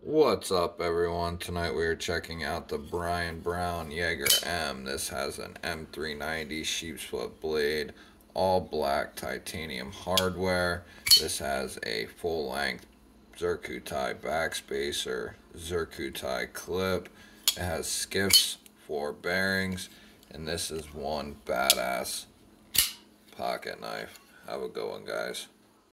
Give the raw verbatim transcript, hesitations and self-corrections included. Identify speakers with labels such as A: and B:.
A: What's up, everyone? Tonight we are checking out the Brian Brown Yeager M. This has an M three ninety sheep's foot blade, all black titanium hardware. This has a full length Zircuti backspacer, Zircuti clip. It has skiffs, four bearings, and this is one badass pocket knife. Have a good one, guys.